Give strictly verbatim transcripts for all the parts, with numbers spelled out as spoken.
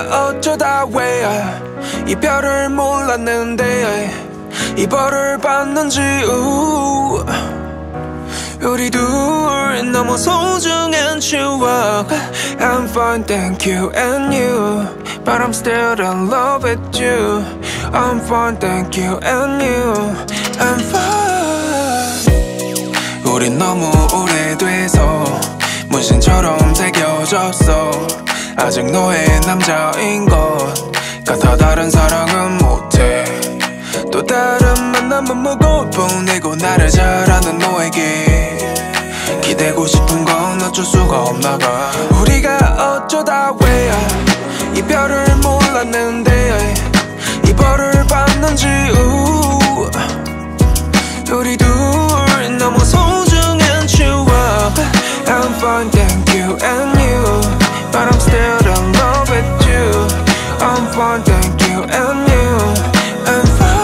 어쩌다 왜 이별을 몰랐는데 이 벌을 받는지 우. 우리 둘 너무 소중한 추억. I'm fine, thank you and you, but I'm still in love with you. I'm fine, thank you and you, I'm fine. 우린 너무 오래돼서 문신처럼 새겨졌어. 아직 너의 남자인 것 같아. 다른 사랑은 못해. 또 다른 만남은 뭐고 보내고 나를 잘 아는 너에게 기대고 싶은 건 어쩔 수가 없나봐. 우리가 어쩌다 왜 이별을 몰랐는데 이 벌을 받는지 우. 우리 둘 너무 소중한 추억. I'm fine, thank you and you, but I'm still in love with you. I'm fine, thank you and you, I'm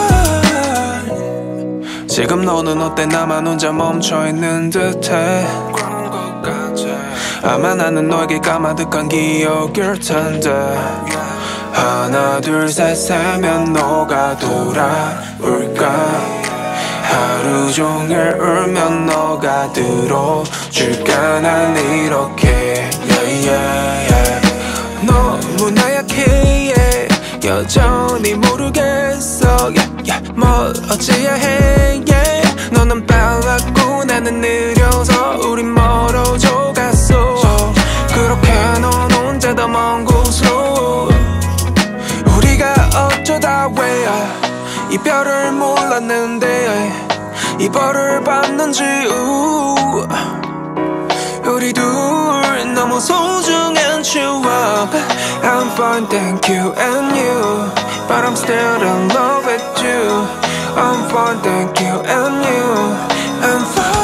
fine. 지금 너는 어때? 나만 혼자 멈춰있는 듯해. 아마 나는 너에게 까마득한 기억일 텐데. 하나 둘 셋 세면 너가 돌아올까? 하루 종일 울면 너가 들어줄까? 난 이렇게 yeah, yeah, yeah. 너무나 약해 yeah. 여전히 모르겠어 yeah, yeah. 뭘 어찌해야 해 yeah. 너는 빨랐고 나는 느려서 우린 멀어져 갔어. 그렇게 넌 혼자 더 먼 곳으로. 우리가 어쩌다 왜 이별을 몰랐는데 이 벌을 받는지 우. 우리 둘 너무 소중한 추억. I'm fine, thank you and you, but I'm still in love with you. I'm fine, thank you and you, I'm fine.